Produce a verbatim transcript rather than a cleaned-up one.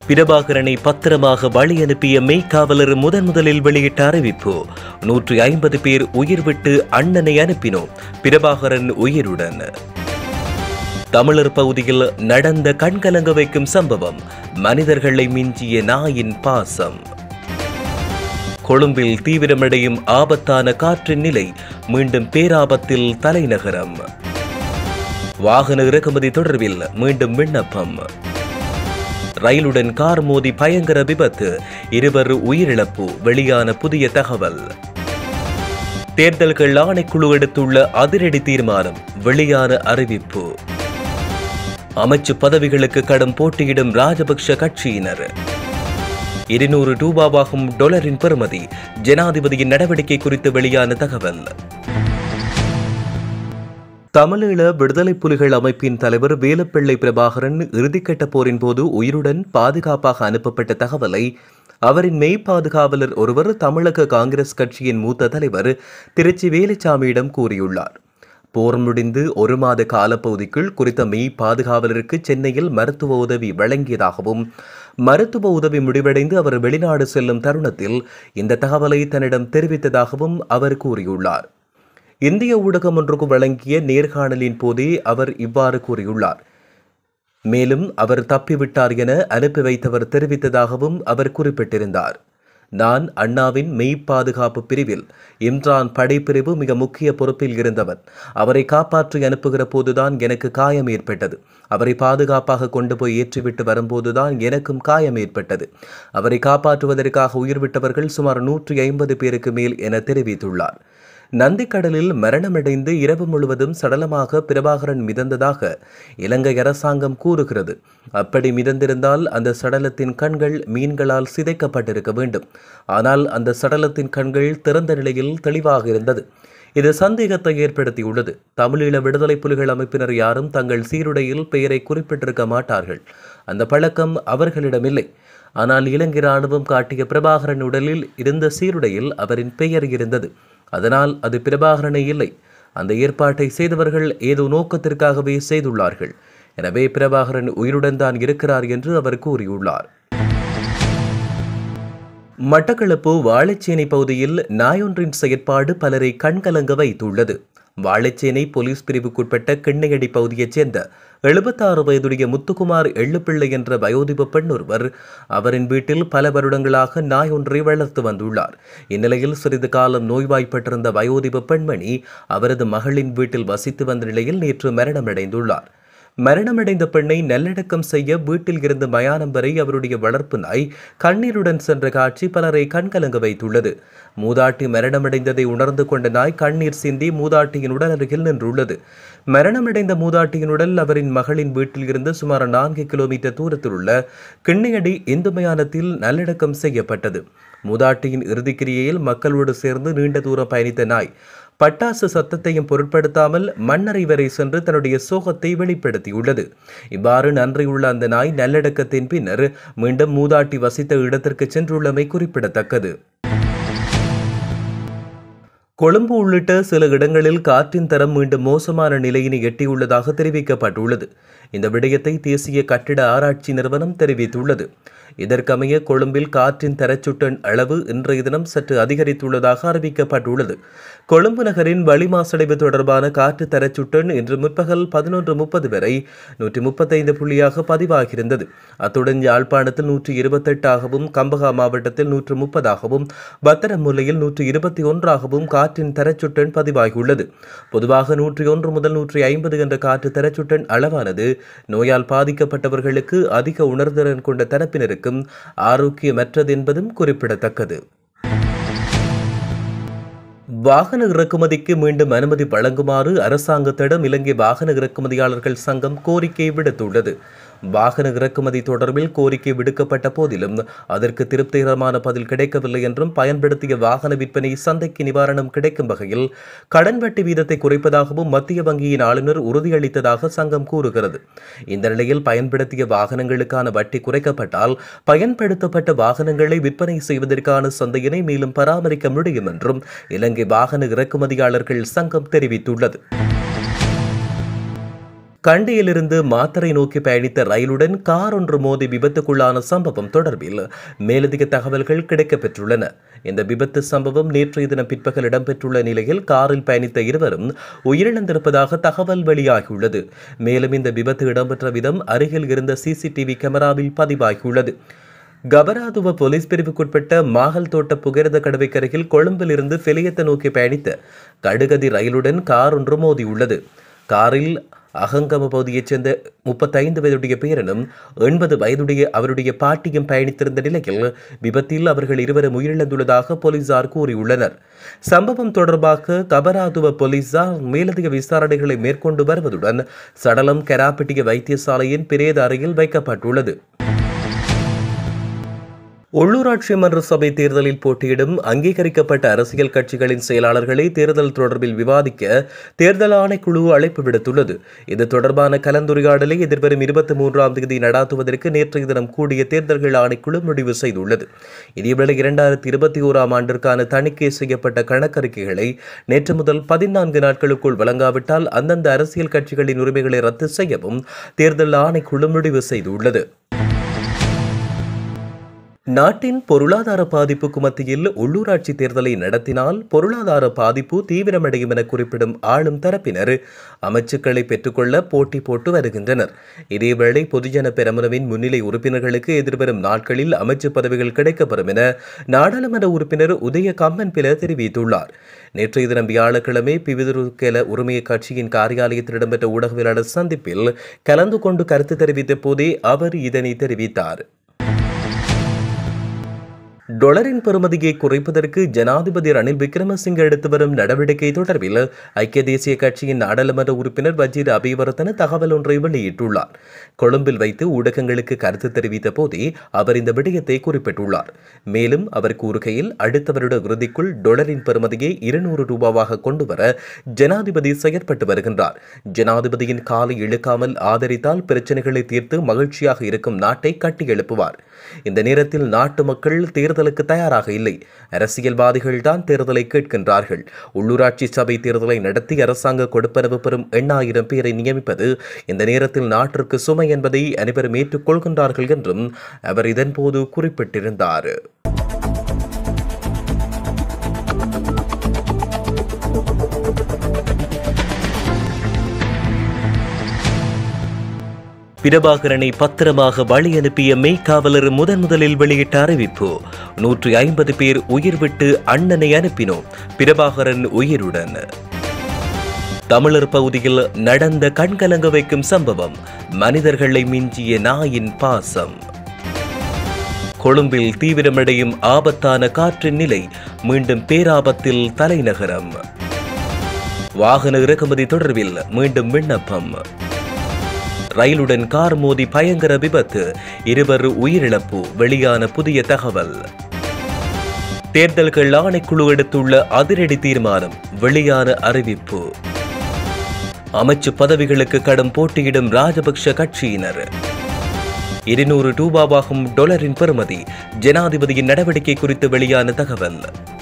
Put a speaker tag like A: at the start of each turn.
A: பிரபாகரனை பத்திரமாக வழி அனுப்பிய மெய்க்காவலர் முதன் முதலில் வெளியிட்ட அறிவிப்பு. நூற்றி ஐம்பது பேர் உயிர் விட்டு அண்ணனை அனுப்பினோம், பிரபாகரன் உயிருடன். தமிழர் பகுதியில் நடந்த கண்கலங்க வைக்கும் சம்பவம். மனிதர்களை மிஞ்சிய நாயின் பாசம். கொழும்பில் தீவிரமடையும் ஆபத்தான காற்றின் நிலை. மீண்டும் பேராபத்தில் தலைநகரம். வாகன இறக்குமதி தொடர்பில் மீண்டும் விண்ணப்பம். ரயிலுடன் கார் மோதி பயங்கர விபத்து, இருவர் உயிரிழப்பு. வெளியான புதிய தகவல். தேர்தல்கள் ஆணைக்குழு எடுத்துள்ள அதிரடி தீர்மானம். வெளியான அறிவிப்பு. அமைச்சு பதவிகளுக்கு கடும் போட்டியிடும் ராஜபக்ஷ கட்சியினர். இருநூறு ரூபாவாகும் டாலரின் பெறுமதி. ஜனாதிபதியின் நடவடிக்கை குறித்து வெளியான தகவல். தமிழீழ விடுதலை புலிகள் அமைப்பின் தலைவர் வேலுப்பிள்ளை பிரபாகரன் இறுதிக்கட்ட போரின் போது உயிருடன் பாதுகாப்பாக அனுப்பப்பட்ட தகவலை அவரின் மெய் பாதுகாவலர் ஒருவர் தமிழக காங்கிரஸ் கட்சியின் மூத்த தலைவர் திருச்சி வேலுச்சாமியிடம் கூறியுள்ளார். போர் முடிந்து ஒரு மாத காலப்பகுதிக்குள் குறித்த மெய் பாதுகாவலருக்கு சென்னையில் மருத்துவ உதவி வழங்கியதாகவும், மருத்துவ உதவி முடிவடைந்து அவர் வெளிநாடு செல்லும் தருணத்தில் இந்த தகவலை தன்னிடம் தெரிவித்ததாகவும் அவர் கூறியுள்ளார். இந்திய ஊடகம் ஒன்றுக்கு வழங்கிய நேர்காணலின் போதே அவர் இவ்வாறு கூறியுள்ளார். மேலும் அவர் தப்பிவிட்டார் என அனுப்பி வைத்தவர் தெரிவித்ததாகவும் அவர் குறிப்பிட்டிருந்தார். நான் அண்ணாவின் மெய் பாதுகாப்பு பிரிவில் இம்ரான் படைப்பிரிவு மிக முக்கிய பொறுப்பில் இருந்தவன். அவரை காப்பாற்றி அனுப்புகிற போதுதான் எனக்கு காயம் ஏற்பட்டது. அவரை பாதுகாப்பாக கொண்டு போய் ஏற்றிவிட்டு வரும்போதுதான் எனக்கும் காயம் ஏற்பட்டது. அவரை காப்பாற்றுவதற்காக உயிர்விட்டவர்கள் சுமார் நூற்றி ஐம்பது பேருக்கு மேல் என தெரிவித்துள்ளார். நந்திக்கடலில் மரணமடைந்து இரவு முழுவதும் சடலமாக பிரபாகரன் மிதந்ததாக இலங்கை அரசாங்கம் கூறுகிறது. அப்படி மிதந்திருந்தால் அந்த சடலத்தின் கண்கள் மீன்களால் சிதைக்கப்பட்டிருக்க வேண்டும். ஆனால் அந்த சடலத்தின் கண்கள் திறந்த நிலையில் தெளிவாக இருந்தது. இது சந்தேகத்தை ஏற்படுத்தியுள்ளது. தமிழீழ விடுதலை புலிகள் அமைப்பினர் யாரும் தங்கள் சீருடையில் பெயரை குறிப்பிட்டிருக்க மாட்டார்கள். அந்த பழக்கம் அவர்களிடமில்லை. ஆனால் இலங்கை ராணுவம் காட்டிய பிரபாகரன் உடலில் இருந்த சீருடையில் அவரின் பெயர் இருந்தது. அதனால் அது பிரபாகரனை இல்லை. அந்த ஏற்பாட்டை செய்தவர்கள் ஏதோ நோக்கத்திற்காகவே செய்துள்ளார்கள். எனவே பிரபாகரன் உயிருடன் தான் இருக்கிறார் என்று அவர் கூறியுள்ளார். மட்டக்களப்பு வாழைச்சேனை பகுதியில் நாயொன்றின் செயற்பாடு பலரை கண்கலங்க வைத்துள்ளது. வாழைச்சேனை போலீஸ் பிரிவுக்குட்பட்ட கிண்ணையடி பகுதியைச் சேர்ந்த எழுபத்தாறு வயதுடைய முத்துக்குமார் எள்ளுப்பிள்ளை என்ற வயோதிப பெண் ஒருவர் அவரின் வீட்டில் பல வருடங்களாக நாய் ஒன்றை வளர்த்து வந்துள்ளார். இந்நிலையில் சிறிது காலம் நோய்வாய்ப்பட்டிருந்த வயோதிப பெண்மணி அவரது மகளின் வீட்டில் வசித்து வந்த நிலையில் நேற்று மரணமடைந்துள்ளார். மரணமடைந்த பெண்ணை நல்லடக்கம் செய்ய வீட்டில் இருந்து மயானம் வரை அவருடைய வளர்ப்பு நாய் கண்ணீருடன் சென்ற காட்சி பலரை கண்கலங்க வைத்துள்ளது. மூதாட்டி மரணமடைந்ததை உணர்ந்து கொண்ட நாய் கண்ணீர் சிந்தி மூதாட்டியின் உடல் அருகில் நின்றுள்ளது. மரணமடைந்த மூதாட்டியின் உடல் அவரின் மகளின் வீட்டில் இருந்து சுமார் நான்கு கிலோமீட்டர் தூரத்தில் உள்ள கிண்ணையடி இந்து மயானத்தில் நல்லடக்கம் செய்யப்பட்டது. மூதாட்டியின் இறுதிக்கிரியையில் மக்களோடு சேர்ந்து நீண்ட தூரம் பயணித்த நாய் பட்டாசு சத்தத்தையும் பொருட்படுத்தாமல் மண்ணறை வரை சென்று தன்னுடைய சோகத்தை வெளிப்படுத்தியுள்ளது. இவ்வாறு நன்றியுள்ள அந்த நாய் நல்லடக்கத்தின் பின்னர் மீண்டும் மூதாட்டி வசித்த இடத்திற்கு சென்றுள்ளமை குறிப்பிடத்தக்கது. கொழும்பு உள்ளிட்ட சில இடங்களில் காற்றின் தரம் மீண்டும் மோசமான நிலையினை எட்டியுள்ளதாக தெரிவிக்கப்பட்டுள்ளது. இந்த விடயத்தை தேசிய கட்டிட ஆராய்ச்சி நிறுவனம் தெரிவித்துள்ளது. இதற்கமைய கொழும்பில் காற்றின் தரச்சுட்டன் அளவு இன்றைய தினம் சற்று அதிகரித்துள்ளதாக அறிவிக்கப்பட்டுள்ளது. கொழும்பு நகரின் வளி மாசடைவு தொடர்பான காற்று தரச்சுட்டன் இன்று முற்பகல் பதினொன்று முப்பது வரை நூற்றி முப்பத்தைந்து புள்ளியாக பதிவாகியிருந்தது. அத்துடன் யாழ்ப்பாணத்தில் நூற்றி இருபத்தெட்டாகவும், கம்பகா மாவட்டத்தில் நூற்று முப்பதாகவும், பத்தரமுல்லையில் நூற்றி இருபத்தி ஒன்றாகவும் காற்றின் தரச்சுட்டன் பதிவாகியுள்ளது. பொதுவாக நூற்றி ஒன்று முதல் நூற்றி ஐம்பது என்ற காற்று தரச்சுட்டன் அளவானது நோயால் பாதிக்கப்பட்டவர்களுக்கு அதிக உணர்திறன் கொண்ட தரப்பினருக்கு ஆரோக்கியமற்றது என்பதும் குறிப்பிடத்தக்கது. வாகன இறக்குமதிக்கு மீண்டும் அனுமதி வழங்குமாறு அரசாங்கத்திடம் இலங்கை வாகன இறக்குமதியாளர்கள் சங்கம் கோரிக்கை விடுத்துள்ளது. வாகன இறக்குமதி தொடர்பில் கோரிக்கை விடுக்கப்பட்ட போதிலும் அதற்கு திருப்திகரமான பதில் கிடைக்கவில்லை என்றும், பயன்படுத்திய வாகன விற்பனை சந்தைக்கு நிவாரணம் கிடைக்கும் வகையில் கடன் வட்டி வீதத்தை குறைப்பதாகவும் மத்திய வங்கியின் ஆளுநர் உறுதியளித்ததாக சங்கம் கூறுகிறது. இந்த நிலையில் பயன்படுத்திய வாகனங்களுக்கான வட்டி குறைக்கப்பட்டால் பயன்படுத்தப்பட்ட வாகனங்களை விற்பனை செய்வதற்கான சந்தையினை மேலும் பராமரிக்க முடியும் என்றும் இலங்கை வாகன இறக்குமதியாளர்கள் சங்கம் தெரிவித்துள்ளது. கண்டியிலிருந்து மாத்தறை நோக்கி பயணித்த ரயிலுடன் கார் ஒன்று மோதி விபத்துக்குள்ளான சம்பவம் தொடர்பில் மேலதிக தகவல்கள் கிடைக்கப்பெற்றுள்ளன. இந்த விபத்து சம்பவம் நேற்றைய தினம் பிற்பகல் இடம்பெற்றுள்ள நிலையில் காரில் பயணித்த இருவரும் உயிரிழந்திருப்பதாக தகவல் வெளியாகியுள்ளது. மேலும் இந்த விபத்து இடம்பெற்ற விதம் அருகில் இருந்த சிசிடிவி கேமராவில் பதிவாகியுள்ளது. கபராதுவ போலீஸ் பிரிவுக்குட்பட்ட மாகல் தோட்ட புகையிரத கடவைக்கரையில் கொழும்பில் இருந்து பெலியத்தை நோக்கி பயணித்த கடுகதி ரயிலுடன் கார் ஒன்று மோதியுள்ளது. காரில் அகங்கம பகுதியைச் சேர்ந்த முப்பத்தைந்து வயதுடைய பேரனும் எண்பது வயதுடைய அவருடைய பாட்டியும் பயணித்திருந்த நிலையில் விபத்தில் அவர்கள் இருவரும் உயிரிழந்துள்ளதாக போலீசார் கூறியுள்ளனர். சம்பவம் தொடர்பாக கபராதுவ போலீசார் மேலதிக விசாரணைகளை மேற்கொண்டு வருவதுடன் சடலம் கராப்பட்டிய வைத்தியசாலையின் பிரேத அறையில் வைக்கப்பட்டுள்ளது. உள்ளூராட்சி மன்ற சபை தேர்தலில் போட்டியிடும் அங்கீகரிக்கப்பட்ட அரசியல் கட்சிகளின் செயலாளர்களை தேர்தல் தொடர்பில் விவாதிக்க தேர்தல் ஆணைக்குழு அழைப்பு விடுத்துள்ளது. இது தொடர்பான கலந்துரையாடலை எதிர்வரும் இருபத்தி மூன்றாம் தேதி நடாத்துவதற்கு நேற்றைய தினம் கூடிய தேர்தல்கள் ஆணைக்குழு முடிவு செய்துள்ளது. இதேவேளை இரண்டாயிரத்தி இருபத்தி ஓராம் ஆண்டிற்கான தணிக்கை செய்யப்பட்ட கணக்கறிக்கைகளை நேற்று முதல் பதினான்கு நாட்களுக்குள் வழங்காவிட்டால் அந்தந்த அரசியல் கட்சிகளின் உரிமைகளை ரத்து செய்யவும் தேர்தல் ஆணைக்குழு முடிவு செய்துள்ளது. நாட்டின் பொருளாதார பாதிப்புக்கு மத்தியில் உள்ளூராட்சி தேர்தலை நடத்தினால் பொருளாதார பாதிப்பு தீவிரமடையும் என குறிப்பிடும் ஆளும் தரப்பினர் அமைச்சுக்களை பெற்றுக்கொள்ள போட்டி போட்டு வருகின்றனர். இதேவேளை பொதுஜன பெரமுனவின் முன்னிலை உறுப்பினர்களுக்கு எதிர்வரும் நாட்களில் அமைச்சு பதவிகள் கிடைக்கப்பெறும் என நாடாளுமன்ற உறுப்பினர் உதய கம்மன் பில தெரிவித்துள்ளார். நேற்றைய தினம் வியாழக்கிழமை பிவிதுருக்கெல உரிமைய கட்சியின் காரியாலயத்தில் இடம்பெற்ற ஊடகவியலாளர் சந்திப்பில் கலந்து கொண்டு கருத்து தெரிவித்த போதே அவர் இதனை தெரிவித்தார். டொலரின் பெறுமதியை குறைப்பதற்கு ஜனாதிபதி ரணில் விக்ரமசிங்கே எடுத்து வரும் நடவடிக்கை தொடர்பில் ஐக்கிய தேசிய கட்சியின் நாடாளுமன்ற உறுப்பினர் வஜீர் அபிவர்த்தன தகவல் ஒன்றை வெளியிட்டுள்ளார். கொழும்பில் வைத்து ஊடகங்களுக்கு கருத்து தெரிவித்த போதே அவர் இந்த விடயத்தை குறிப்பிட்டுள்ளார். மேலும் அவர் கூறுகையில் அடுத்த வருட இறுதிக்குள் டொலரின் பெறுமதியை இருநூறு ரூபாவாக கொண்டுவர ஜனாதிபதி செயற்பட்டு வருகின்றார். ஜனாதிபதியின் காலை இழுக்காமல் ஆதரித்தால் பிரச்சனைகளை தீர்த்து மகிழ்ச்சியாக இருக்கும் நாட்டை கட்டி எழுப்புவார். இந்த நேரத்தில் நாட்டு மக்கள் தேர்தலுக்கு தயாராக இல்லை. அரசியல்வாதிகள் தான் தேர்தலை கேட்கின்றார்கள். உள்ளூராட்சி சபை தேர்தலை நடத்தி அரசாங்க கொடுப்பனவு பெறும் எண்ணாயிரம் பேரை நியமிப்பது இந்த நேரத்தில் நாட்டிற்கு சுமை என்பதை அனைவரும் ஏற்றுக்கொள்கின்றார்கள் என்றும் அவர் இதன்போது குறிப்பிட்டிருந்தார். பிரபாகரனை பத்திரமாக வழி அனுப்பிய மெய்காவலர் முதன் முதலில் வெளியிட்ட அறிவிப்பு. நூற்றி ஐம்பது பேர் உயிர் விட்டு அண்ணனை அனுப்பினோம், பிரபாகரன் உயிருடன். தமிழர் பகுதியில் நடந்த கண்கலங்க வைக்கும் சம்பவம், மனிதர்களை மிஞ்சிய நாயின் பாசம். கொழும்பில் தீவிரமடையும் ஆபத்தான காற்றின் நிலை, மீண்டும் பேராபத்தில் தலைநகரம். வாகன இறக்குமதி தொடர்பில் மீண்டும் விண்ணப்பம். ரயிலுடன் கார் மோதி பயங்கர விபத்து, இருவர் உயிரிழப்பு, வெளியான புதிய தகவல். தேர்தல்கள் ஆணைக்குழு எடுத்துள்ள அதிரடி தீர்மானம், வெளியான அறிவிப்பு. அமைச்சு பதவிகளுக்கு கடும் போட்டியிடும் ராஜபக்ஷ கட்சியினர். இருநூறு ரூபாவாகும் டொலரின் பெறுமதி, ஜனாதிபதியின் நடவடிக்கை குறித்து வெளியான தகவல்.